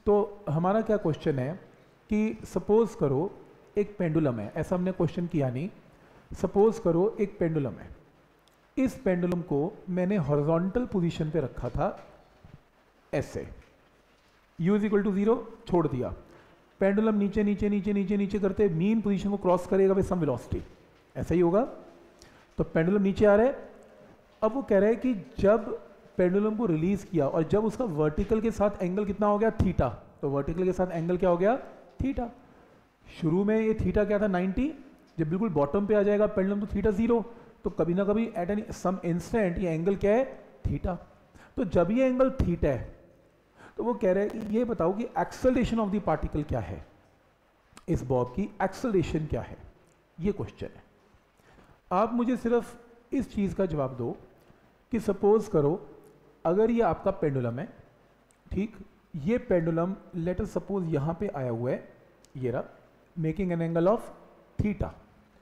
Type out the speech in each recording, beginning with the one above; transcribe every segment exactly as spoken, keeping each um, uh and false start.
तो हमारा क्या क्वेश्चन है कि सपोज करो एक पेंडुलम है, ऐसा हमने क्वेश्चन किया नहीं, सपोज करो एक पेंडुलम है, इस पेंडुलम को मैंने हॉरिजॉन्टल पोजीशन पे रखा था ऐसे, u is equal to zero छोड़ दिया, पेंडुलम नीचे नीचे नीचे नीचे नीचे करते मीन पोजीशन को क्रॉस करेगा विद सम वेलोसिटी, ऐसा ही होगा। तो पेंडुलम नीचे आ रहा है, अब वो कह रहा है कि जब पेंडुलम को रिलीज किया और जब उसका वर्टिकल के साथ एंगल कितना हो गया, थीटा, तो वर्टिकल के साथ एंगल क्या हो गया, थीटा। शुरू में ये थीटा क्या था नाइंटी, जब बिल्कुल बॉटम पे आ जाएगा पेंडुलम तो थीटा जीरो, तो कभी ना कभी एट एन सम इंस्टेंट ये एंगल क्या है, थीटा। तो जब ये एंगल थीटा है तो वो कह रहे हैं कि ये बताओ कि एक्सेलरेशन ऑफ द पार्टिकल क्या है, इस बॉब की एक्सेलरेशन क्या है, ये क्वेश्चन है। आप मुझे सिर्फ इस चीज़ का जवाब दो कि सपोज करो अगर ये आपका पेंडुलम है, ठीक, ये पेंडुलम लेट अस सपोज यहाँ पे आया हुआ है, ये रहा, making an angle of theta.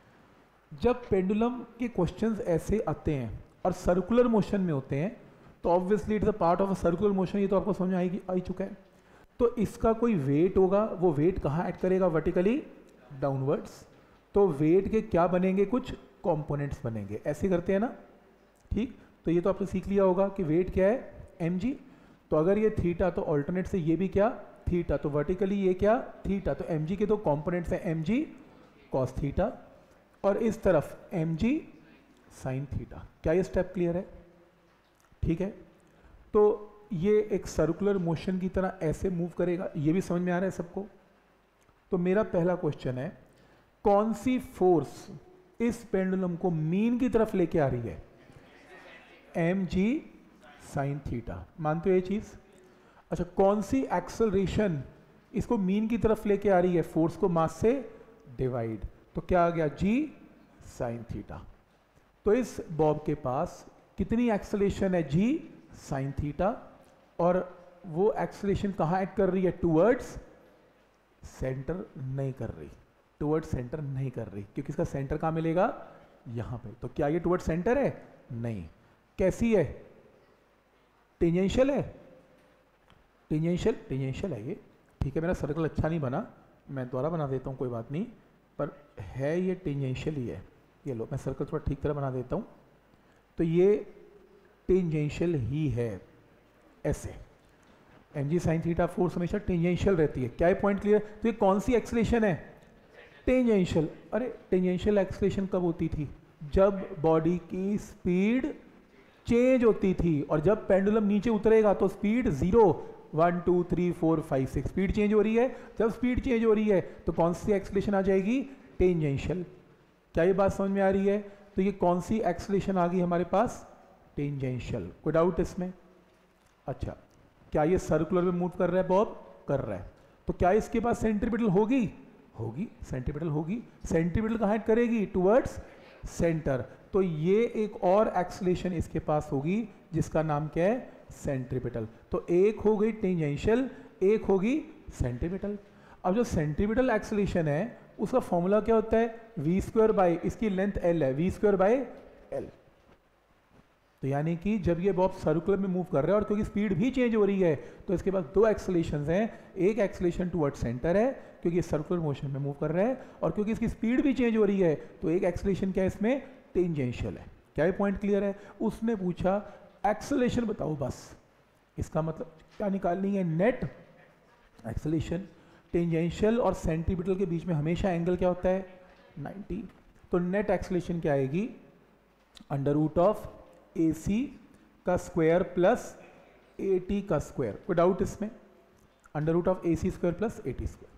जब पेंडुलम के क्वेश्चंस ऐसे आते हैं और सर्कुलर मोशन में होते हैं तो obviously it's a part of a circular motion, ये तो आपको समझ आएगी आ ही चुका है। तो इसका कोई वेट होगा, वो वेट कहाँ ऐड करेगा, वर्टिकली डाउनवर्ड्स। तो वेट के क्या बनेंगे, कुछ कंपोनेंट्स बनेंगे, ऐसे करते हैं ना, ठीक। तो ये तो आपने सीख लिया होगा कि वेट क्या है, mg। तो अगर ये थीटा तो ऑल्टरनेट से ये भी क्या, थीटा, तो वर्टिकली ये क्या, थीटा, तो mg के दो कंपोनेंट्स हैं mg cos थीटा और इस तरफ mg sin थीटा। क्या ये स्टेप क्लियर है, ठीक है। तो ये एक सर्कुलर मोशन की तरह ऐसे मूव करेगा, ये भी समझ में आ रहा है सबको। तो मेरा पहला क्वेश्चन है, कौन सी फोर्स इस पेंडुलम को मीन की तरफ लेके आ रही है, mg sin थीटा, मानते हो ये चीज। अच्छा, कौन सी एक्सेलरेशन इसको मीन की तरफ लेके आ रही है, फोर्स को मास से डिवाइड, तो क्या आ गया, g sin थीटा। तो इस बॉब के पास कितनी एक्सेलरेशन है, g sin थीटा, और वो एक्सेलरेशन कहाँ ऐड कर रही है, टूवर्ड्स सेंटर नहीं कर रही, टूवर्ड्स सेंटर नहीं कर रही, क्योंकि इसका सेंटर कहाँ मिलेगा, यहाँ पे। तो क्या ये टूवर्ड्स सेंटर है, नहीं। कैसी है, टेंजेंशियल है, टेंजेंशियल टेंजेंशियल है ये, ठीक है। मेरा सर्कल अच्छा नहीं बना, मैं दोबारा बना देता हूँ, कोई बात नहीं, पर है ये टेंजेंशियल ही है। ये लो, मैं सर्कल थोड़ा ठीक तरह बना देता हूँ। तो ये टेंजेंशियल ही है, ऐसे mg sin थीटा फोर्स हमेशा टेंजेंशियल रहती है। क्या है पॉइंट क्लियर। तो ये कौन सी एक्सेलरेशन है, टेंजेंशियल। अरे टेंजेंशियल एक्सेलरेशन कब होती थी, जब बॉडी की स्पीड चेंज होती थी, और जब पेंडुलम नीचे उतरेगा तो speed zero, one two three four five six, speed change हो रही है। जब स्पीड चेंज हो रही है तो कौन सी एक्सेलरेशन आ जाएगी, टेंजेंशियल। क्या ये बात समझ में आ रही है। तो ये कौन सी एक्सेलरेशन आ गई हमारे पास, टेंजेंशियल। कोई डाउट इसमें। अच्छा, क्या ये सर्कुलर में मूव कर रहा है, बॉब कर रहा है, तो क्या इसके पास सेंट्रीपिटल होगी, होगी, सेंट्रीपिटल होगी। सेंट्रीपिटल कहाँ ऐड करेगी, टुवर्ड्स सेंटर। तो ये एक और एक्सेलरेशन इसके पास होगी जिसका नाम क्या है, सेंट्रीपिटल। तो एक हो गई टेंजेंशियल, एक होगी सेंट्रीपिटल। अब जो सेंट्रीपिटल एक्सेलरेशन है उसका फॉर्मूला क्या होता है, वी स्क्वायर बाई, इसकी लेंथ एल है, वी स्क्वायर बाई एल। तो यानी कि जब ये बॉब सर्कुलर में मूव कर रहा है और क्योंकि स्पीड भी चेंज हो रही है तो इसके पास दो एक्सेलरेशंस हैं, एक एक्सेलरेशन टुवर्ड सेंटर है क्योंकि ये सर्कुलर मोशन में मूव कर रहा है, और क्योंकि इसकी स्पीड भी चेंज हो रही है तो एक एक्सेलरेशन क्या है इसमें, टेंजेंशियल है। क्या ये पॉइंट क्लियर है। उसने पूछा एक्सेलरेशन बताओ, बस इसका मतलब क्या निकालनी है, नेट एक्सेलरेशन। टेंजेंशियल और सेंट्रीपिटल के बीच में हमेशा एंगल क्या होता है, नाइंटी। तो नेट एक्सेलरेशन क्या आएगी, under root of A C का स्क्वायर प्लस ए टी का स्क्वायर। कोई डाउट इसमें, under root of A C square plus A T square.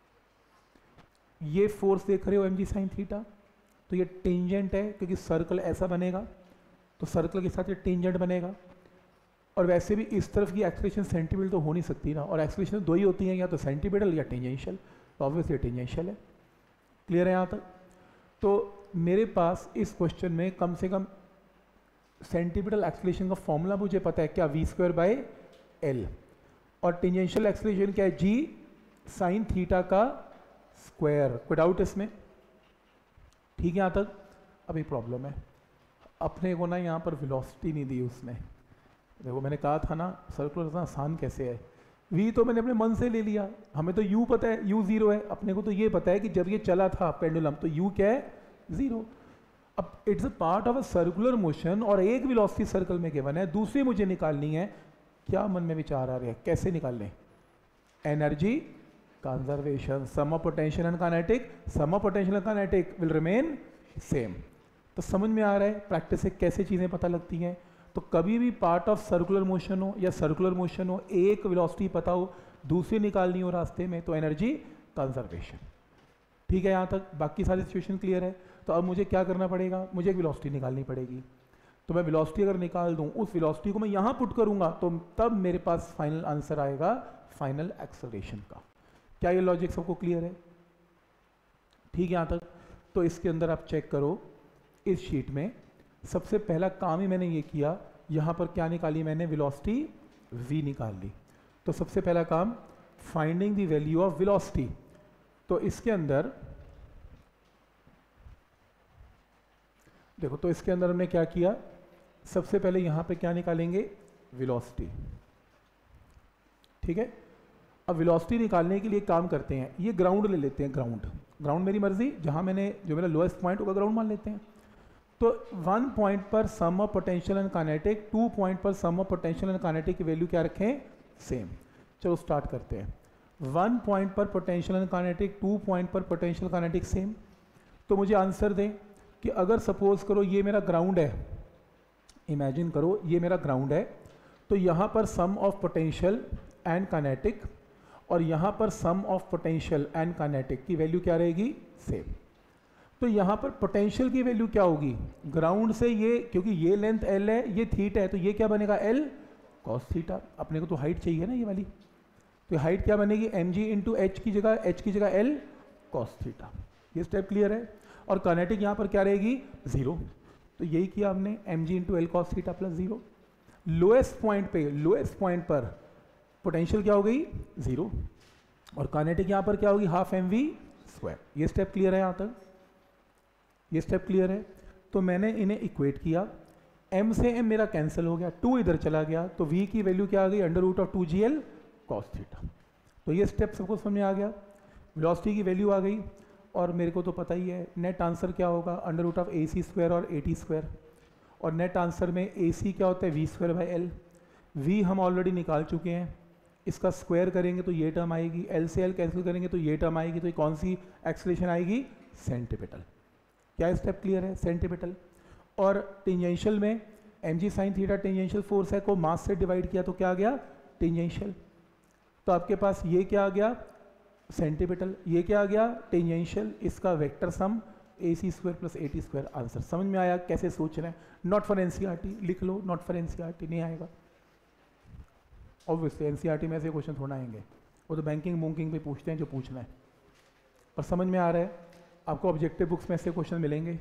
ये फोर्स देख रहे हो एम जी साइन थीटा, तो ये टेंजेंट है क्योंकि सर्कल ऐसा बनेगा तो सर्कल के साथ ये टेंजेंट बनेगा। और वैसे भी इस तरफ की एक्सेलरेशन सेंटीमीटर तो हो नहीं सकती ना, और एक्सेलरेशन दो ही होती हैं, या तो सेंटीमीटर या टेंजेंशियल, तो ऑब्वियसली टेंजेंशियल है। क्लियर है यहाँ तक। तो मेरे पास इस क्वेश्चन में कम से कम सेंटीमीटर एक्सेलरेशन का फॉर्मूला मुझे पता है, क्या, वी स्क्वायर बाई एल, और टेंजेंशियल एक्सेलरेशन क्या है, जी साइन थीटा का स्क्वायर। कोई डाउट इसमें, ठीक है यहाँ तक। अब एक प्रॉब्लम है, अपने को ना यहाँ पर वेलोसिटी नहीं दी उसने। देखो मैंने कहा था ना सर्कुलर इतना आसान कैसे है, v तो मैंने अपने मन से ले लिया, हमें तो u पता है, u जीरो है, अपने को तो ये पता है कि जब ये चला था पेंडुलम तो u क्या है, जीरो। अब it's a part of a circular motion और एक वेलोसिटी सर्कल में गिवन है, दूसरी मुझे निकालनी है। क्या मन में विचार आ रहा है, कैसे निकालने? Energy conservation, sum of potential and kinetic, sum of potential and kinetic will remain same. तो समझ में आ रहा है प्रैक्टिस से कैसे चीज़ें पता लगती हैं। तो कभी भी पार्ट ऑफ सर्कुलर मोशन हो या सर्कुलर मोशन हो, एक वेलोसिटी पता हो, दूसरी निकालनी हो रास्ते में, तो एनर्जी कंजर्वेशन। ठीक है, यहाँ तक बाकी सारी सिचुएशन क्लियर है। तो अब मुझे क्या करना पड़ेगा, मुझे एक वेलोसिटी निकालनी पड़ेगी। तो मैं वेलोसिटी अगर निकाल दूँ, उस वेलोसिटी को मैं यहाँ पुट करूँगा, तो तब मेरे पास फाइनल आंसर आएगा फाइनल एक्सेलरेशन का। क्या ये लॉजिक सबको क्लियर है? ठीक है यहाँ तक। तो इसके अंदर आप चेक करो, इस शीट में सबसे पहला काम ही मैंने ये किया, यहाँ पर क्या निकाली मैंने, वेलोसिटी v निकाल ली। तो सबसे पहला काम finding the value of velocity. तो इसके अंदर देखो, तो इसके अंदर हमने क्या किया, सबसे पहले यहाँ पे क्या निकालेंगे, वेलोसिटी। ठीक है, अब वेलोसिटी निकालने के लिए काम करते हैं, ये ग्राउंड ले लेते हैं, ग्राउंड ग्राउंड मेरी मर्जी, जहाँ मैंने जो मेरा लोएस्ट पॉइंट होगा ग्राउंड मान लेते हैं। तो वन पॉइंट पर sum of potential and kinetic, two point पर sum of potential and kinetic की वैल्यू क्या रखें, सेम। चलो स्टार्ट करते हैं। वन पॉइंट पर potential and kinetic, two point पर पोटेंशियल काइनेटिक सेम। तो मुझे आंसर दें कि अगर सपोज करो ये मेरा ग्राउंड है, इमेजिन करो ये मेरा ग्राउंड है, तो यहाँ पर sum of potential and kinetic और यहाँ पर sum of potential and kinetic की वैल्यू क्या रहेगी, सेम। तो यहाँ पर पोटेंशियल की वैल्यू क्या होगी, ग्राउंड से ये, क्योंकि ये लेंथ L है, ये थीटा है, तो ये क्या बनेगा, L cos थीटा। अपने को तो हाइट चाहिए ना ये वाली, तो हाइट क्या बनेगी, एम जी इंटू एच की जगह, एच की जगह L cos थीटा। ये स्टेप क्लियर है। और काइनेटिक यहाँ पर क्या रहेगी, जीरो। तो यही किया हमने, M G into L cos theta plus zero. Lowest point पे, लोएस्ट पॉइंट पर पोटेंशियल क्या हो गई, जीरो, और काइनेटिक यहाँ पर क्या होगी, हाफ एम वी स्क्वायर। ये स्टेप क्लियर है यहाँ तक, ये स्टेप क्लियर है। तो मैंने इन्हें इक्वेट किया, m से m मेरा कैंसिल हो गया, टू इधर चला गया, तो v की वैल्यू क्या आ गई, under root of two G L cos theta. तो ये स्टेप सबको समझ में आ गया। वेलोसिटी की वैल्यू आ गई, और मेरे को तो पता ही है नेट आंसर क्या होगा, under root of A C square और ए टी स्क्वायर। और नेट आंसर में ए सी क्या होता है, V square by L. V हम ऑलरेडी निकाल चुके हैं, इसका स्क्वायर करेंगे तो ये टर्म आएगी, एल से एल कैंसिल करेंगे तो ये टर्म आएगी, तो ये कौन सी एक्सेलरेशन आएगी, सेंटीपिटल। क्या स्टेप क्लियर है, सेंटीपिटल। और टेंजेंशियल में M G sine theta tangential force है, को मास से डिवाइड किया तो क्या आ गया, टेंजेंशियल। तो आपके पास ये क्या आ गया, सेंटीपिटल, ये क्या आ गया, टेंजेंशियल। इसका vector sum A C square plus A T square. Answer समझ में आया कैसे सोच रहे हैं। नॉट फॉर एनसीईआरटी लिख लो, नॉट फॉर एनसीईआरटी नहीं आएगा ऑब्वियसली, एनसीईआरटी में ऐसे क्वेश्चन थोड़ा आएंगे, वो तो बैंकिंग बुकिंग पे पूछते हैं जो पूछना है। और समझ में आ रहा है आपको, ऑब्जेक्टिव बुक्स में ऐसे क्वेश्चन मिलेंगे,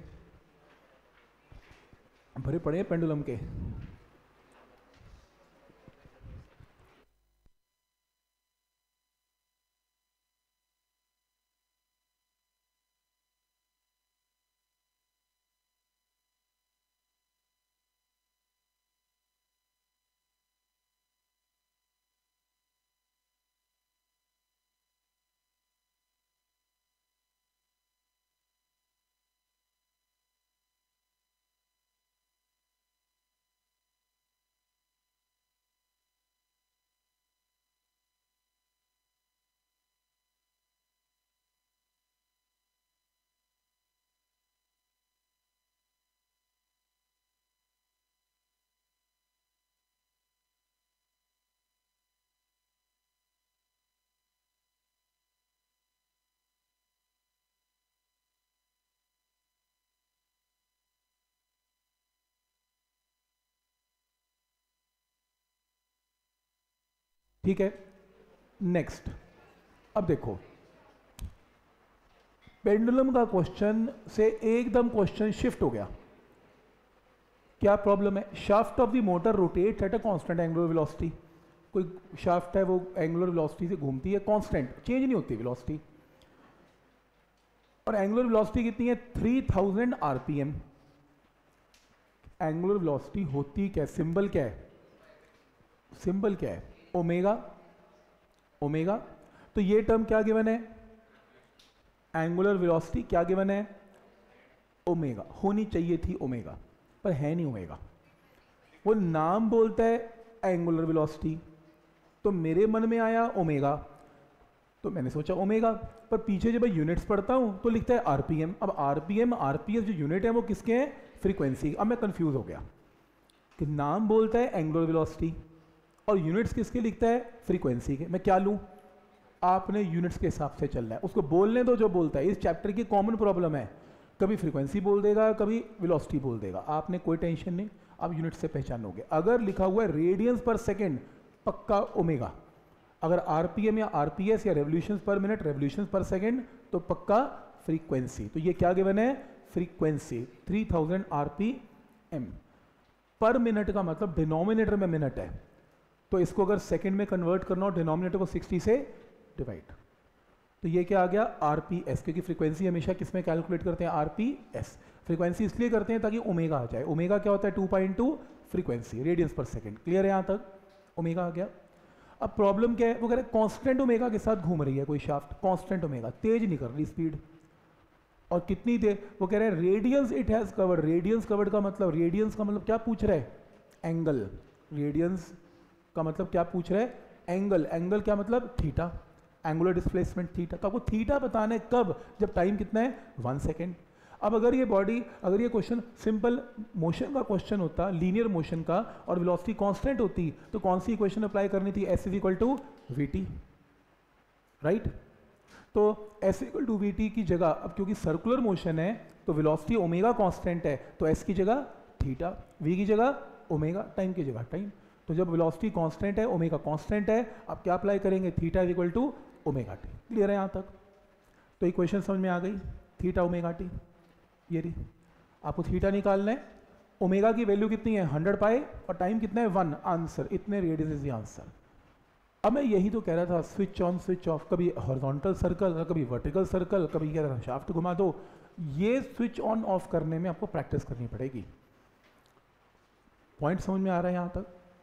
भरे पड़े हैं पेंडुलम के। ठीक है, नेक्स्ट। अब देखो पेंडुलम का क्वेश्चन से एकदम क्वेश्चन शिफ्ट हो गया। क्या प्रॉब्लम है, shaft of the motor rotate at a constant angular velocity. कोई शाफ्ट है वो एंगुलर वेलोसिटी से घूमती है, कांस्टेंट, चेंज नहीं होती वेलोसिटी, और एंगुलर वेलोसिटी कितनी है, three thousand RPM. Angular velocity होती क्या है, सिंबल क्या है, सिंबल क्या है, ओमेगा। ओमेगा। तो ये टर्म क्या गिवन है, एंगुलर वेलोसिटी क्या गिवन है, ओमेगा। होनी चाहिए थी ओमेगा, पर है नहीं ओमेगा। वो नाम बोलता है एंगुलर वेलोसिटी, तो मेरे मन में आया ओमेगा, तो मैंने सोचा ओमेगा, पर पीछे जब मैं यूनिट्स पढ़ता हूं तो लिखता है आरपीएम। अब आरपीएम आरपीएस जो यूनिट है वो किसके हैं, फ्रीक्वेंसी। अब मैं कंफ्यूज हो गया कि नाम बोलता है एंगुलर वेलोसिटी और यूनिट्स किसके लिखता है, फ्रीक्वेंसी के। मैं क्या लूं, आपने यूनिट्स के हिसाब से चलना है, उसको बोलने दो जो बोलता है। इस चैप्टर की कॉमन प्रॉब्लम है, कभी फ्रीक्वेंसी बोल देगा, कभी वेलोसिटी बोल देगा। आपने कोई टेंशन नहीं, आप यूनिट से पहचानोगे। अगर लिखा हुआ है रेडियंस पर सेकेंड, पक्का ओमेगा। अगर आरपीएम या आरपीएस या रेवोल्यूशंस पर मिनट, रेवोल्यूशंस पर सेकेंड, तो पक्का फ्रीक्वेंसी। तो ये क्या गिवन है, फ्रीक्वेंसी थ्री थाउजेंड आरपीएम। पर मिनट का मतलब डिनोमिनेटर में मिनट है, तो इसको अगर सेकंड में कन्वर्ट करना हो, डिनोमिनेटर को सिक्सटी से डिवाइड, तो ये क्या आ गया, आरपीएस। क्योंकि फ्रीक्वेंसी हमेशा किस में कैलकुलेट करते हैं, आरपीएस। फ्रीक्वेंसी इसलिए करते हैं ताकि ओमेगा आ जाए। ओमेगा क्या होता है, two point two frequency, radians पर सेकेंड। क्लियर है यहाँ तक, ओमेगा आ गया। अब प्रॉब्लम क्या है, वो कह रहे हैं कांस्टेंट ओमेगा के साथ घूम रही है कोई शाफ्ट, कांस्टेंट ओमेगा, तेज नहीं कर रही स्पीड। और कितनी देर, वो कह रहे हैं radians it has covered. Radians covered का मतलब, रेडियंस का मतलब क्या पूछ रहे हैं, एंगल। रेडियंस का मतलब क्या पूछ रहे हैं, एंगल। एंगल क्या मतलब, थीटा, एंगुलर डिस्प्लेसमेंट थीटा। तो आपको थीटा बताना है कब, जब टाइम कितना है, वन सेकेंड। अब अगर ये बॉडी, अगर ये क्वेश्चन सिंपल मोशन का क्वेश्चन होता, लीनियर मोशन का, और वेलोसिटी कांस्टेंट होती, तो कौन सी इक्वेशन अप्लाई करनी थी, S is equal to V T, right. तो S equal to V T की जगह, अब क्योंकि सर्कुलर मोशन है तो वेलोसिटी ओमेगा कांस्टेंट है, तो एस की जगह थीटा, वी की जगह ओमेगा, टाइम की जगह टाइम। तो जब वेलोसिटी कांस्टेंट है, ओमेगा कांस्टेंट है, आप क्या अप्लाई करेंगे, theta is equal to omega T. Clear है यहाँ तक। तो इक्वेशन समझ में आ गई, थीटा ओमेगा टी। ये रही, आपको थीटा निकालना है, ओमेगा की वैल्यू कितनी है, हंड्रेड पाई, और टाइम कितना है, वन। आंसर इतने रेडियस इज द आंसर। अब मैं यही तो कह रहा था, स्विच ऑन स्विच ऑफ, कभी हॉरिजॉन्टल सर्कल, कभी वर्टिकल सर्कल, कभी कह रहा था शाफ्ट घुमा दो। ये स्विच ऑन ऑफ करने में आपको प्रैक्टिस करनी पड़ेगी। पॉइंट समझ में आ रहा है यहाँ तक,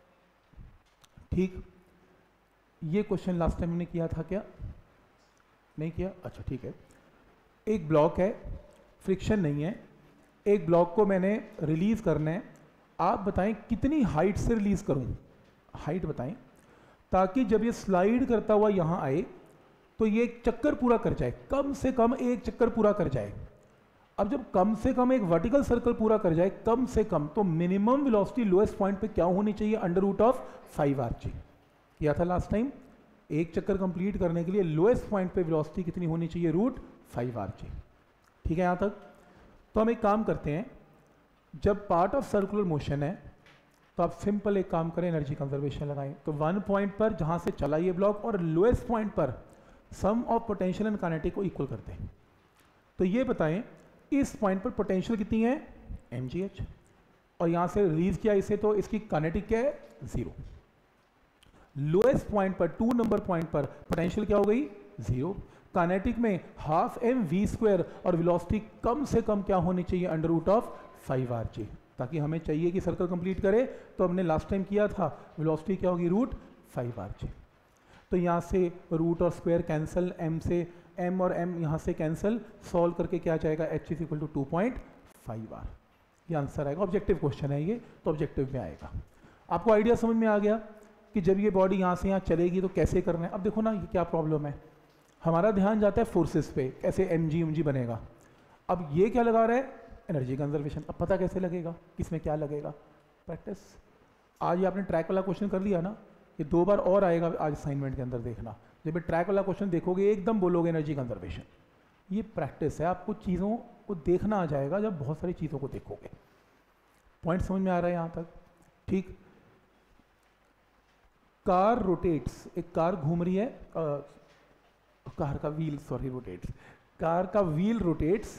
ठीक। ये क्वेश्चन लास्ट टाइम हमने किया था क्या, नहीं किया, अच्छा ठीक है। एक ब्लॉक है, फ्रिक्शन नहीं है, एक ब्लॉक को मैंने रिलीज करना है। आप बताएं कितनी हाइट से रिलीज करूं, हाइट बताएं, ताकि जब ये स्लाइड करता हुआ यहां आए तो ये एक चक्कर पूरा कर जाए, कम से कम एक चक्कर पूरा कर जाए। अब जब कम से कम एक वर्टिकल सर्कल पूरा कर जाए, कम से कम, तो मिनिमम वेलोसिटी लोएस्ट पॉइंट पे क्या होनी चाहिए, under root of five R G. किया था लास्ट टाइम। एक चक्कर कंप्लीट करने के लिए लोएस्ट पॉइंट पे वेलोसिटी कितनी होनी चाहिए, रूट फाइव आर जी। ठीक है यहाँ तक। तो हम एक काम करते हैं, जब पार्ट ऑफ सर्कुलर मोशन है तो आप सिंपल एक काम करें, एनर्जी कंजर्वेशन लगाएं। तो वन पॉइंट पर जहां से चला ये ब्लॉक और लोएस्ट पॉइंट पर sum of potential and kinetic को इक्वल करते हैं। तो ये बताएं इस पॉइंट पर पोटेंशियल कितनी है, एम जी एच, और यहां से रिलीज किया इसे, तो इसकी काइनेटिक क्या है, जीरो। लोएस्ट पॉइंट पर, टू नंबर पॉइंट पर पोटेंशियल क्या हो गई, जीरो। काइनेटिक में हाफ एम वी स्क्वायर, और वेलोसिटी कम से कम क्या होनी चाहिए, under root of five R G, ताकि हमें चाहिए कि सर्कल कंप्लीट करे। तो हमने लास्ट टाइम किया था, वेलोसिटी क्या होगी, रूट फाइव आर जी। तो यहाँ से रूट और स्क्वायर कैंसिल, एम से एम और एम यहाँ से कैंसिल, सॉल्व करके क्या जाएगा, H is equal to two point five R. ये आंसर आएगा। ऑब्जेक्टिव क्वेश्चन है ये, तो ऑब्जेक्टिव में आएगा। आपको आइडिया समझ में आ गया कि जब ये बॉडी यहाँ से यहाँ चलेगी तो कैसे करना है। अब देखो ना ये क्या प्रॉब्लम है, हमारा ध्यान जाता है फोर्सेस पे, कैसे एम जी एम जी बनेगा। अब ये क्या लगा रहा है, एनर्जी कंजर्वेशन। अब पता कैसे लगेगा किसमें क्या लगेगा, प्रैक्टिस। आज ये आपने ट्रैक वाला क्वेश्चन कर लिया ना, ये दो बार और आएगा आज असाइनमेंट के अंदर, देखना। जब ये ट्रैक वाला क्वेश्चन देखोगे एकदम बोलोगे एनर्जी कंजर्वेशन। ये प्रैक्टिस है, आपको चीज़ों को देखना आ जाएगा जब बहुत सारी चीज़ों को देखोगे। पॉइंट समझ में आ रहा है यहाँ तक, ठीक। कार रोटेट्स, एक कार घूम रही है, आ, कार का व्हील, सॉरी रोटेट्स, कार का wheel rotates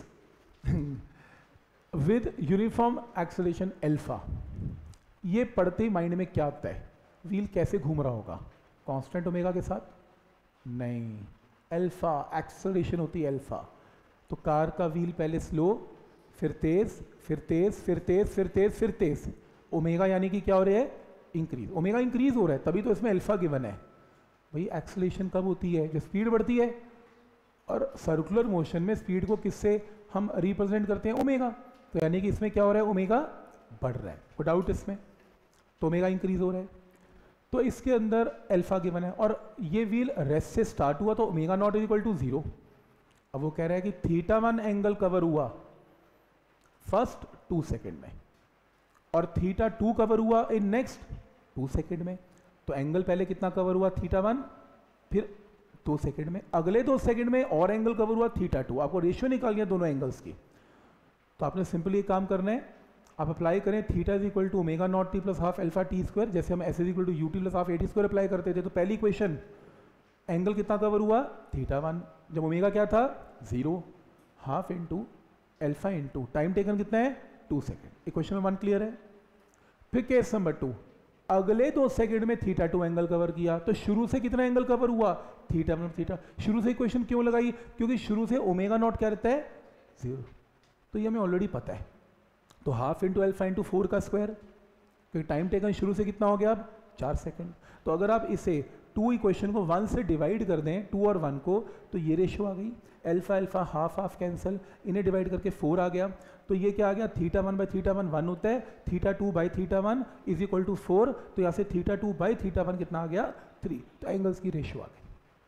with uniform acceleration alpha. ये पढ़ते ही माइंड में क्या आता है, व्हील कैसे घूम रहा होगा, कांस्टेंट ओमेगा के साथ, नहीं, एल्फा, एक्सेलरेशन होती है एल्फा। तो कार का व्हील पहले स्लो, फिर तेज, फिर तेज, फिर तेज, फिर तेज, फिर तेज। ओमेगा यानी कि क्या हो रहा है, इंक्रीज। ओमेगा इंक्रीज हो रहा है, तभी तो इसमें अल्फा गिवन है। भाई एक्सेलरेशन कब होती है? जब स्पीड बढ़ती है। और सर्कुलर मोशन में स्पीड को किससे हम रिप्रेजेंट करते हैं? ओमेगा। तो यानी कि इसमें क्या हो रहा है? ओमेगा बढ़ रहा है, कोई डाउट इसमें? तो ओमेगा इंक्रीज हो रहा है। तो इसके अंदर अल्फा गिवन है और ये व्हील रेस्ट से स्टार्ट हुआ तो omega not is equal to zero. अब वो कह रहा है कि थीटा वन एंगल कवर हुआ फर्स्ट टू सेकेंड में और थीटा टू कवर हुआ इन नेक्स्ट टू सेकेंड में। तो एंगल पहले कितना कवर हुआ? थीटा वन, फिर दो सेकेंड में, अगले दो सेकेंड में और एंगल कवर हुआ थीटा टू। आपको रेशियो निकालनी है दोनों एंगल्स की। तो आपने सिंपली एक काम करना है, आप अप्लाई करें theta is equal to omega not T plus half alpha T square, जैसे हम S is equal to U T plus half A T square apply करते थे। तो पहली इक्वेशन एंगल कितना कवर हुआ? थीटा वन, जब ओमेगा क्या था? Zero, half into alpha into time taken कितना है? Two second. इक्वेशन में वन क्लियर है। फिर केस नंबर टू, अगले दो सेकंड में थीटा टू एंगल कवर किया तो शुरू से कितना एंगल कवर हुआ? Theta one theta. शुरू से इक्वेशन क्यों लगाई? क्योंकि शुरू से ओमेगा नॉट क्या रहता है? जीरो। तो ये हमें ऑलरेडी पता है। तो half into alpha into four का स्क्वायर, क्योंकि टाइम टेकन शुरू से कितना हो गया? अब चार सेकंड। तो अगर आप इसे टू इक्वेशन को वन से डिवाइड कर दें, टू और वन को, तो ये रेशियो आ गई। Alpha alpha half half cancel, इन्हें डिवाइड करके फोर आ गया। तो ये क्या आ गया? Theta one by theta one one होता है, theta two by theta one is equal to four. तो यहाँ से theta two by theta one कितना आ गया? थ्री। तो एंगल्स की रेशियो आ गई।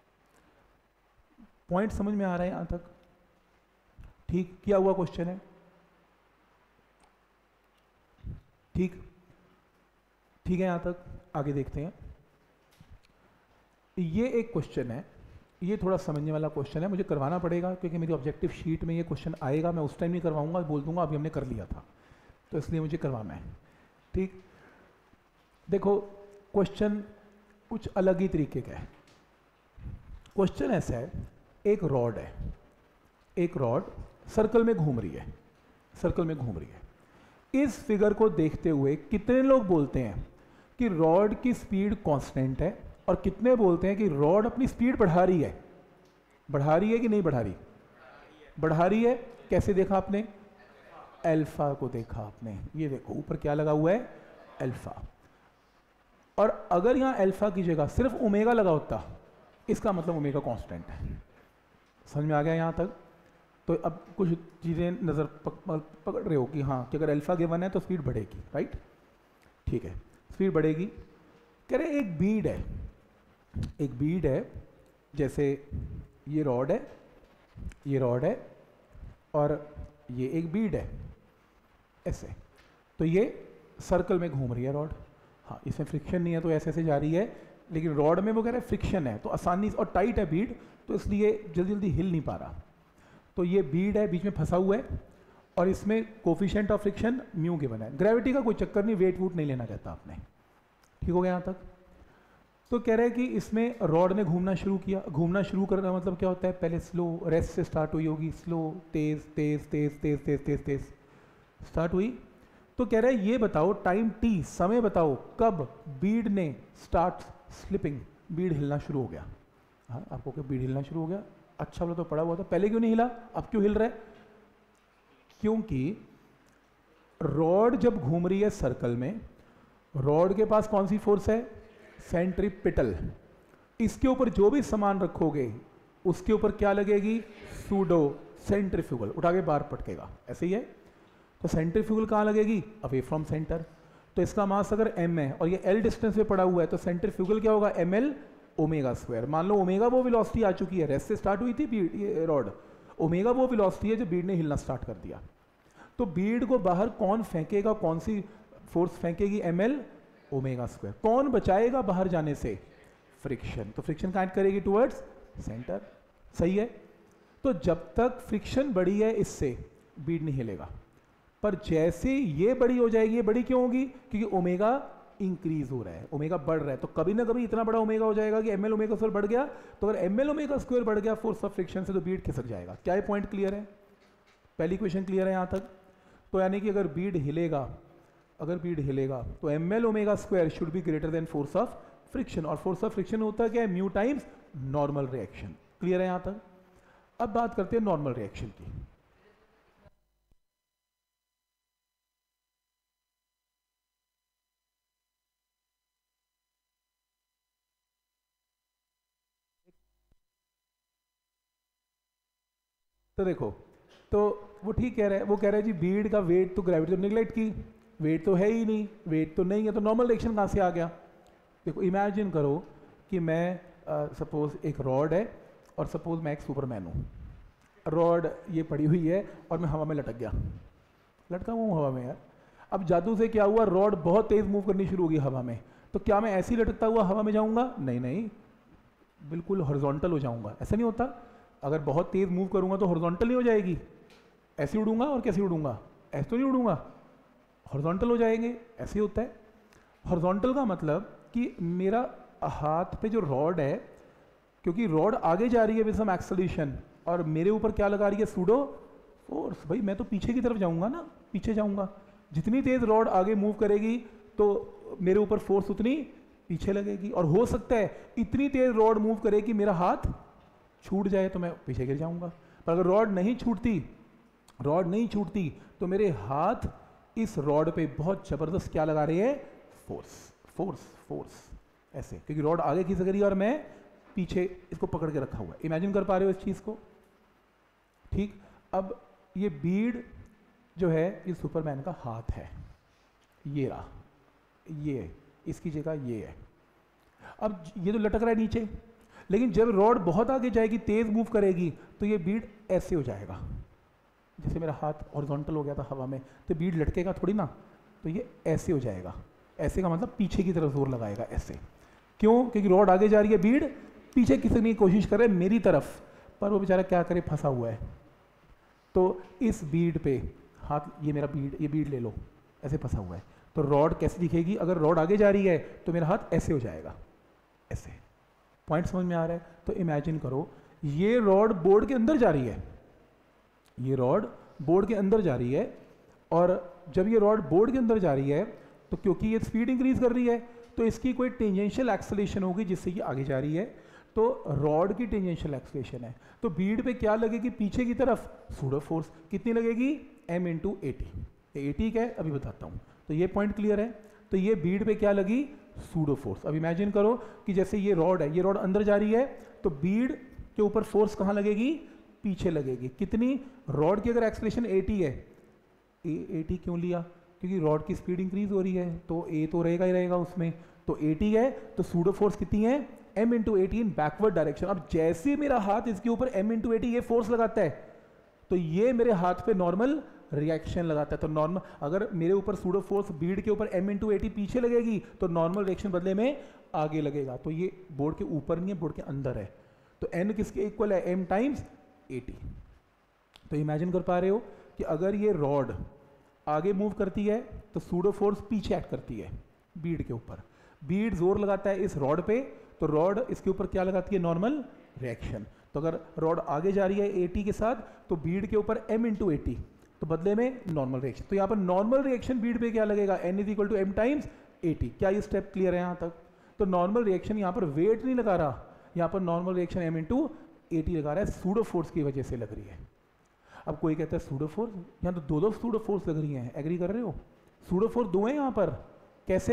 पॉइंट समझ में आ रहा है यहाँ तक? ठीक किया हुआ क्वेश्चन है। ठीक ठीक है यहाँ तक। आगे देखते हैं। ये एक क्वेश्चन है, ये थोड़ा समझने वाला क्वेश्चन है, मुझे करवाना पड़ेगा क्योंकि मेरी ऑब्जेक्टिव शीट में ये क्वेश्चन आएगा। मैं उस टाइम नहीं करवाऊंगा, बोल दूंगा अभी हमने कर लिया था, तो इसलिए मुझे करवाना है। ठीक, देखो क्वेश्चन कुछ अलग ही तरीके का है। क्वेश्चन ऐसा है, एक रॉड है, एक रॉड सर्कल में घूम रही है, सर्कल में घूम रही है। इस फिगर को देखते हुए कितने लोग बोलते हैं कि रॉड की स्पीड कांस्टेंट है और कितने बोलते हैं कि रॉड अपनी स्पीड बढ़ा रही है? बढ़ा रही है कि नहीं बढ़ा रही? बढ़ा रही है। कैसे देखा आपने? अल्फा को देखा आपने। ये देखो ऊपर क्या लगा हुआ है? अल्फा। और अगर यहां अल्फा की जगह सिर्फ ओमेगा लगा होता, इसका मतलब ओमेगा कांस्टेंट है। समझ में आ गया यहां तक? तो अब कुछ चीज़ें नज़र पक, पकड़ रहे हो कि हाँ कि अगर अल्फा गिवन है तो स्पीड बढ़ेगी, राइट? ठीक है, स्पीड बढ़ेगी। कह रहे एक बीड है, एक बीड है, जैसे ये रॉड है, ये रॉड है और ये एक बीड है ऐसे। तो ये सर्कल में घूम रही है रॉड। हाँ, इसमें फ्रिक्शन नहीं है तो ऐसे ऐसे जा रही है, लेकिन रॉड में वो कह रहे हैं फ्रिक्शन है तो आसानी, और टाइट है बीड, तो इसलिए जल्दी जल्दी हिल नहीं पा रहा। तो ये बीड है, बीच में फंसा हुआ है और इसमें coefficient of friction mu given है। ग्रेविटी का कोई चक्कर नहीं, वेट वूट नहीं लेना चाहता आपने। ठीक हो गया यहाँ तक? तो कह रहे हैं कि इसमें रॉड ने घूमना शुरू किया। घूमना शुरू करना मतलब क्या होता है? पहले स्लो, रेस्ट से स्टार्ट हुई होगी, स्लो, तेज तेज तेज तेज तेज तेज तेज स्टार्ट हुई। तो कह रहे हैं ये बताओ टाइम टी, समय बताओ कब बीड ने स्टार्ट स्लिपिंग, बीड हिलना शुरू हो गया। हाँ, आपको क्या बीड हिलना शुरू हो गया? अच्छा बोला तो पड़ा हुआ था, पहले क्यों नहीं हिला, अब क्यों हिल रहा है? क्योंकि रॉड जब घूम रही है सर्कल में, रॉड के पास कौन सी फोर्स है? सेंट्रीपिटल। इसके ऊपर जो भी सामान रखोगे उसके ऊपर क्या लगेगी? सूडो सेंट्रीफ्यूगल, उठा के बाहर पटकेगा, ऐसे ही है। तो सेंट्रीफ्यूगल कहाँ लगेगी? Away from centre. तो इसका मास अगर m है और ये l डिस्टेंस पे पड़ा हुआ है तो सेंट्रीफ्यूगल क्या होगा? M L omega square. मान लो ओमेगा वो वेलोसिटी आ चुकी है, रेस्ट से स्टार्ट हुई थी बीड, ये रॉड, ओमेगा वो वेलोसिटी है जो बीड ने हिलना स्टार्ट कर दिया। तो बीड को बाहर कौन फेंकेगा, कौन सी फोर्स फेंकेगी? M L omega square. कौन बचाएगा बाहर जाने से? फ्रिक्शन। तो फ्रिक्शन कनेक्ट करेगी टुवर्ड्स सेंटर। सही है। तो जब तक फ्रिक्शन बढ़ी है इससे बीड नहीं हिलेगा, पर जैसे ये बड़ी हो जाएगी, ये बड़ी क्यों होगी? क्योंकि ओमेगा इंक्रीज हो रहा है, ओमेगा बढ़ रहा है, तो कभी ना कभी इतना बड़ा ओमेगा हो जाएगा कि एम एल ओमेगा स्क्वायर बढ़ गया। तो अगर एम एल ओमेगा स्क्वायर बढ़ गया फोर्स ऑफ फ्रिक्शन से, तो बीड खिसक जाएगा। क्या ये पॉइंट क्लियर है? पहली क्वेश्चन क्लियर है यहाँ तक? तो यानी कि अगर बीड हिलेगा, अगर बीड हिलेगा तो M L omega square should be greater than force of friction, और फोर्स ऑफ फ्रिक्शन होता क्या है? Mu times normal reaction. Clear है यहाँ तक? अब बात करते हैं नॉर्मल रिएक्शन की। तो देखो, तो वो ठीक कह रहा है, वो कह रहा है जी बीड का वेट तो ग्रेविटी तो निगलेक्ट की, वेट तो है ही नहीं, वेट तो नहीं है, तो नॉर्मल रिएक्शन कहाँ से आ गया। देखो इमेजिन करो कि मैं सपोज uh, एक रॉड है और सपोज मैं एक सुपरमैन हूँ, रॉड ये पड़ी हुई है और मैं हवा में लटक गया, लटका हुआ हूँ हवा में यार। अब जादू से क्या हुआ, रॉड बहुत तेज मूव करनी शुरू होगी हवा में, तो क्या मैं ऐसे ही लटकता हुआ हवा में जाऊँगा? नहीं नहीं, बिल्कुल हॉरिजॉन्टल हो जाऊँगा। ऐसा नहीं होता, अगर बहुत तेज मूव करूँगा तो हॉरिजॉन्टल नहीं हो जाएगी, ऐसे उड़ूंगा और कैसे उड़ूंगा, ऐसे तो नहीं उड़ूंगा, हॉरिजॉन्टल हो जाएंगे, ऐसे ही होता है। हॉरिजॉन्टल का मतलब कि मेरा हाथ पे जो रॉड है, क्योंकि रॉड आगे जा रही है विद सम एक्सेलरेशन और मेरे ऊपर क्या लगा रही है, सूडो फोर्स। भाई मैं तो पीछे की तरफ जाऊंगा ना, पीछे जाऊंगा, जितनी तेज रॉड आगे मूव करेगी तो मेरे ऊपर फोर्स उतनी पीछे लगेगी, और हो सकता है इतनी तेज रॉड मूव करे कि मेरा हाथ छूट जाए तो मैं पीछे गिर जाऊंगा। पर अगर रॉड नहीं छूटती रॉड नहीं छूटती तो मेरे हाथ इस रॉड पे बहुत जबरदस्त क्या लगा रहे हैं, फोर्स फोर्स फोर्स, ऐसे, क्योंकि रॉड आगे खींच रही है और मैं पीछे इसको पकड़ के रखा हुआ है। इमेजिन कर पा रहे हो इस चीज को? ठीक। अब ये बीड जो है ये सुपरमैन का हाथ है, ये रहा, ये इसकी जगह ये है। अब ये तो लटक रहा है नीचे, लेकिन जब रॉड बहुत आगे जाएगी, तेज मूव करेगी, तो ये बीड ऐसे हो जाएगा। जैसे मेरा हाथ हॉरिजॉन्टल हो गया था हवा में, तो बीड लटकेगा थोड़ी ना, तो ये ऐसे हो जाएगा। ऐसे का मतलब पीछे की तरफ जोर लगाएगा, ऐसे। क्यों? क्योंकि रॉड आगे जा रही है, बीड पीछे खींचने की कोशिश कर रहा है मेरी तरफ, पर वो बेचारा क्या करे, फंसा हुआ है। तो इस बीड पे हाथ, ये मेरा बीड, ये बीड ले लो, ऐसे फंसा हुआ है, तो रॉड कैसे दिखेगी? अगर रॉड आगे जा रही है तो मेरा हाथ ऐसे हो जाएगा, ऐसे। पॉइंट समझ में आ रहा है? तो इमेजिन करो ये रॉड बोर्ड के अंदर जा रही है, ये रॉड बोर्ड के अंदर जा रही है, और जब ये रॉड बोर्ड के अंदर जा रही है तो क्योंकि ये स्पीड इंक्रीज कर रही है तो इसकी कोई टेंजेंशियल एक्सेलरेशन होगी जिससे ये आगे जा रही है, तो रॉड की टेंजेंशियल एक्सेलरेशन है, तो बीड पे क्या लगेगी, पीछे की तरफ सूडो फोर्स। कितनी लगेगी? M into A T. A T क्या है अभी बताता हूँ। तो ये पॉइंट क्लियर है। तो ये बीड पे क्या लगी, सूडो फोर्स। अब इमेजिन करो कि जैसे ये रॉड है, ये रॉड अंदर जा रही है, तो बीड के ऊपर फोर्स कहाँ लगेगी, पीछे लगेगी। कितनी? रॉड की अगर एक्सेलरेशन एटी है, ए एटी क्यों लिया, क्योंकि रॉड की स्पीड इंक्रीज हो रही है, तो ए तो रहेगा ही रहेगा उसमें, तो एटी है, तो सूडो फोर्स कितनी है, M into A T in backward direction. अब जैसे मेरा हाथ इसके ऊपर एम इंटू एटी ये फोर्स लगाता है, तो ये मेरे हाथ पे नॉर्मल रिएक्शन लगाता है। तो नॉर्मल, अगर मेरे ऊपर सूडो फोर्स बीड के ऊपर एम इंटू एटी पीछे लगेगी तो नॉर्मल रिएक्शन बदले में आगे लगेगा। तो ये बोर्ड के ऊपर नहीं है, बोर्ड के अंदर है, तो एन किसके इक्वल है, एम टाइम्स एटी। तो इमेजिन कर पा रहे हो कि अगर ये रॉड आगे मूव करती है तो सूडो फोर्स पीछे एक्ट करती है बीड के ऊपर, बीड जोर लगाता है इस रॉड पे, तो रॉड इसके ऊपर क्या लगाती है, नॉर्मल रिएक्शन। तो अगर रॉड आगे जा रही है एटी के साथ तो बीड के ऊपर एम इंटू एटी, तो बदले में नॉर्मल रिएक्शन। तो यहाँ पर नॉर्मल रिएक्शन बीड पे क्या लगेगा, N is equal to M times A T. क्या ये स्टेप क्लियर है यहाँ तक? तो नॉर्मल रिएक्शन यहाँ पर वेट नहीं लगा रहा, यहाँ पर normal reaction M into A T लगा रहा है, सूडो फोर्स की वजह से लग रही है। अब कोई कहता है सूडो फोर्स, यहाँ तो दो दो सूडो फोर्स लग रही हैं, एग्री कर रहे हो? सूडो फोर्स दो हैं यहाँ पर। कैसे?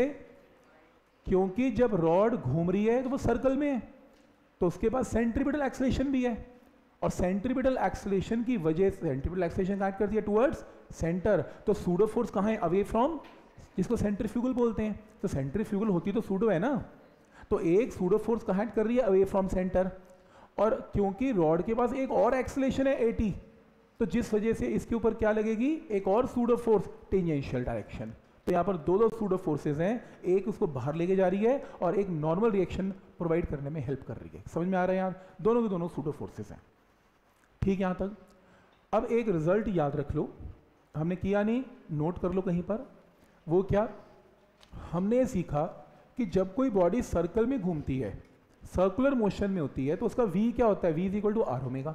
क्योंकि जब रॉड घूम रही है तो वो सर्कल में है, तो उसके पास सेंट्रीपिटल एक्सेलरेशन भी है, और सेंट्रीपिटल एक्सेलरेशन की वजह से सेंट्रीपिटल एक्सेलरेशन कनेक्ट करती है टुवर्ड्स सेंटर। तो सूडो फोर्स कहाँ है, अवे फ्रॉम, जिसको सेंट्रीफ्यूगल बोलते हैं। तो सेंट्रीफ्यूगल होती तो सूडो है ना, तो एक सूडो फोर्स कनेक्ट कर रही है अवे फ्रॉम सेंटर, और क्योंकि रॉड के पास एक और एक्सेलरेशन है एटी, तो जिस वजह से इसके ऊपर क्या लगेगी, एक और सूडो फोर्स, टेंजेंशियल डायरेक्शन। तो यहाँ पर दो दो सूडो फोर्सेज हैं, एक उसको बाहर लेके जा रही है और एक नॉर्मल रिएक्शन प्रोवाइड करने में हेल्प कर रही है। समझ में आ रहा है? यहाँ दोनों के दोनों सूडो फोर्सेज हैं। ठीक, यहाँ तक। अब एक रिजल्ट याद रख लो, हमने किया नहीं, नोट कर लो कहीं पर। वो क्या, हमने सीखा कि जब कोई बॉडी सर्कल में घूमती है, सर्कुलर मोशन में होती है, तो उसका वी क्या होता है, V is equal to R omega.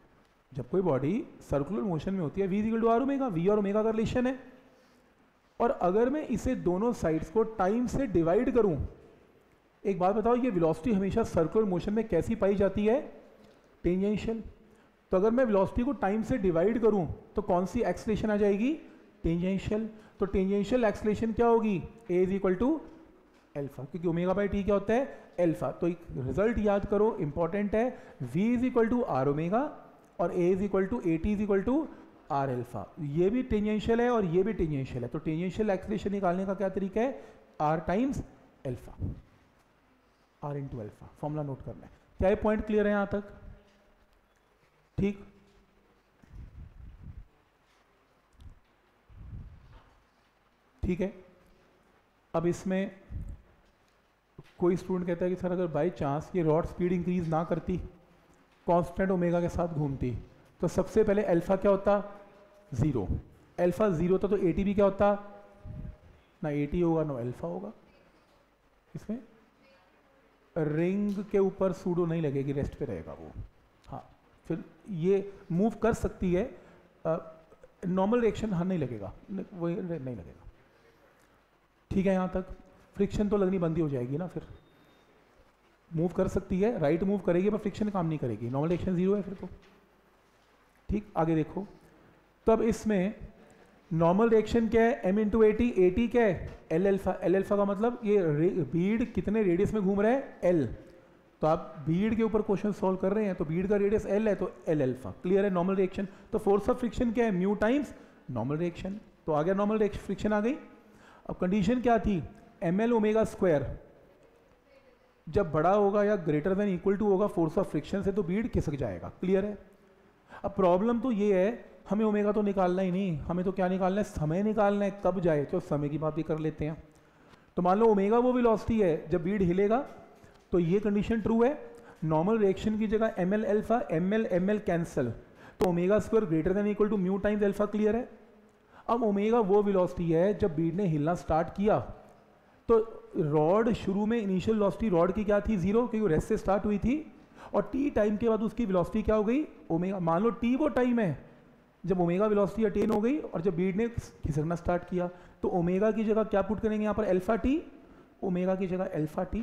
जब कोई बॉडी सर्कुलर मोशन में होती है, V is equal to R omega, V और ओमेगा का रिलेशन है। और अगर मैं इसे दोनों साइड्स को टाइम से डिवाइड करूं, एक बात बताओ, ये वेलोसिटी हमेशा सर्कुलर मोशन में कैसी पाई जाती है, टेंजेंशियल। तो अगर मैं वेलोसिटी को टाइम से डिवाइड करूं तो कौन सी एक्सेलरेशन आ जाएगी, टेंजेंशियल। तो टेंजेंशियल एक्सेलरेशन क्या होगी, A is equal to alpha, क्योंकि ओमेगा बाई टी क्या होता है, एल्फा। तो एक रिजल्ट याद करो, इंपॉर्टेंट है, v is equal to R omega और A is equal to A T is equal to R alpha. ये भी टेंजेंशियल है और ये भी टेंजेंशियल है, तो टेंजेंशियल एक्सेलरेशन निकालने का क्या तरीका है, R times alpha, R into alpha, formula note करना है। क्या ये पॉइंट क्लियर है यहां तक? ठीक, ठीक है। अब इसमें कोई स्टूडेंट कहता है कि सर अगर बाई चांस ये रॉड स्पीड इंक्रीज ना करती, कांस्टेंट ओमेगा के साथ घूमती, तो सबसे पहले अल्फा क्या होता, जीरो। अल्फा जीरो होता तो एटी भी क्या होता, ना एटी होगा ना अल्फा होगा। इसमें रिंग के ऊपर सूडो नहीं लगेगी, रेस्ट पे रहेगा वो। हाँ, फिर ये मूव कर सकती है, नॉर्मल रिएक्शन हाँ नहीं लगेगा, वो नहीं लगेगा। ठीक है, यहाँ तक फ्रिक्शन तो लगनी बंदी हो जाएगी ना, फिर मूव कर सकती है, राइट मूव करेगी पर फ्रिक्शन काम नहीं करेगी, नॉर्मल रिएक्शन जीरो है फिर तो। ठीक, आगे देखो। तो अब इसमें नॉर्मल रिएक्शन क्या है, एम इंटू एटी, एटी क्या है, एल एल्फा। एल एल्फा का मतलब ये बीड कितने रेडियस में घूम रहा है, एल। तो आप बीड के ऊपर क्वेश्चन सॉल्व कर रहे हैं तो बीड का रेडियस एल है तो एल एल्फा, क्लियर है। नॉर्मल रिएक्शन तो फोर्स ऑफ फ्रिक्शन क्या है, म्यू टाइम्स नॉर्मल रिएक्शन, तो आ गया नॉर्मल फ्रिक्शन आ गई। अब कंडीशन क्या थी, एम एल ओमेगा स्क्वायर जब बड़ा होगा या ग्रेटर देन इक्वल टू होगा फोर्स ऑफ फ्रिक्शन से, तो बीड खिसक जाएगा, क्लियर है। अब प्रॉब्लम तो ये है, हमें ओमेगा तो निकालना ही नहीं, हमें तो क्या निकालना है, समय निकालना है, कब जाए, तो समय की बात भी कर लेते हैं। तो मान लो ओमेगा वो वेलोसिटी है जब बीड हिलेगा, तो ये कंडीशन ट्रू है। नॉर्मल रिएक्शन की जगह M L alpha, M L M L cancel, तो omega square greater than equal to mu times alpha, clear है। अब ओमेगा वो वेलोसिटी है जब बीड ने हिलना स्टार्ट किया, तो रॉड शुरू में इनिशियल वेलोसिटी रॉड की क्या थी, जीरो, क्योंकि रेस्ट से स्टार्ट हुई थी, और टी टाइम के बाद उसकी वेलोसिटी क्या हो गई, ओमेगा। मान लो टी वो टाइम है जब ओमेगा वेलोसिटी अटेन हो गई और जब बीड ने खिसकना स्टार्ट किया, तो ओमेगा की जगह क्या पुट करेंगे यहाँ पर, अल्फा टी, ओमेगा की जगह अल्फा टी,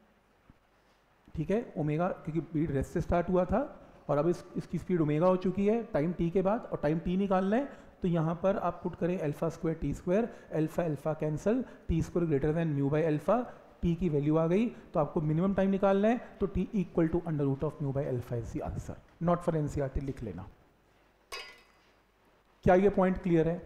ठीक है। ओमेगा क्योंकि बीड रेस्ट से स्टार्ट हुआ था और अब इस इसकी स्पीड ओमेगा हो चुकी है टाइम टी के बाद, और टाइम टी निकालना है, तो यहाँ पर आप पुट करें alpha square T square, alpha alpha cancel, T square greater than mu by alpha, T की वैल्यू आ गई, तो आपको मिनिमम टाइम निकालना है, तो T equal to under root of mu by alpha is the answer. Not for NCERT, लिख लेना। क्या ये पॉइंट क्लियर है?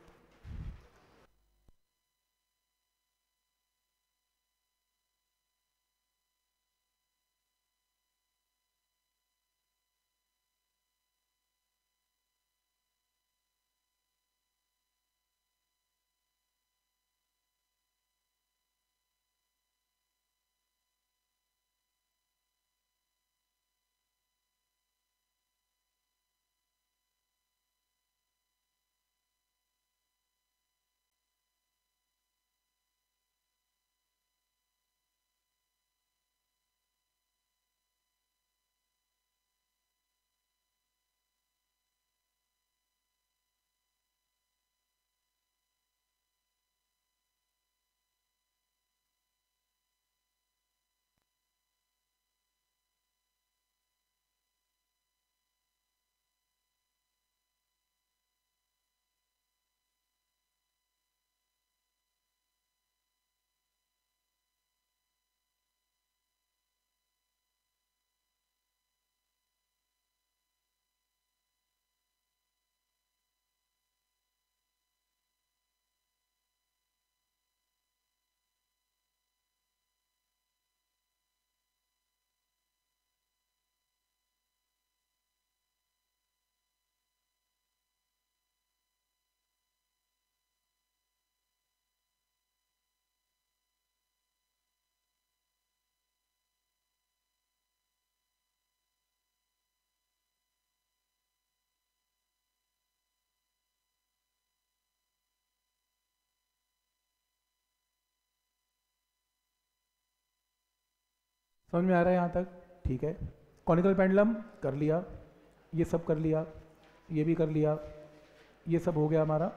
समझ में आ रहा है यहाँ तक? ठीक है। कॉनिकल पेंडुलम कर लिया, ये सब कर लिया, ये भी कर लिया, ये सब हो गया हमारा।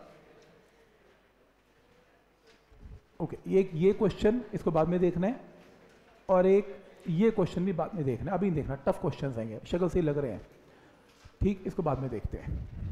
ओके, ये ये क्वेश्चन इसको बाद में देखना है, और एक ये क्वेश्चन भी बाद में देखना है, अभी नहीं देखना, टफ क्वेश्चन आएंगे, शक्ल से ही लग रहे हैं। ठीक, इसको बाद में देखते हैं।